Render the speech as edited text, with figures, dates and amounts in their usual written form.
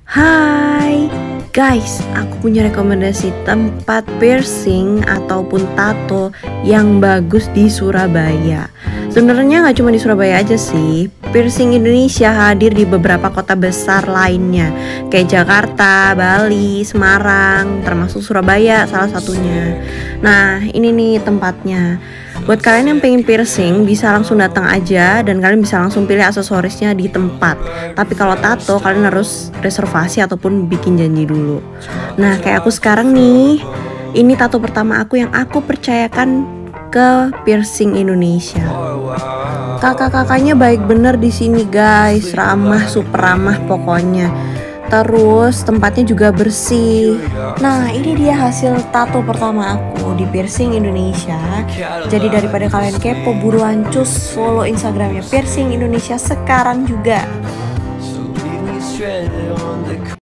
Hai guys, aku punya rekomendasi tempat piercing ataupun tato yang bagus di Surabaya. Sebenarnya nggak cuma di Surabaya aja sih, piercing Indonesia hadir di beberapa kota besar lainnya, kayak Jakarta, Bali, Semarang, termasuk Surabaya salah satunya. Nah, ini nih tempatnya. Buat kalian yang pengen piercing, bisa langsung datang aja dan kalian bisa langsung pilih aksesorisnya di tempat. Tapi kalau tato, kalian harus reservasi ataupun bikin janji dulu. Nah, kayak aku sekarang nih, ini tato pertama aku yang aku percayakan ke piercing Indonesia. Kakak-kakaknya baik bener di sini guys, ramah, super ramah pokoknya. Terus tempatnya juga bersih. Nah, ini dia hasil tato pertama aku di piercing Indonesia. Jadi daripada kalian kepo, buruan cus follow Instagramnya piercing Indonesia sekarang juga.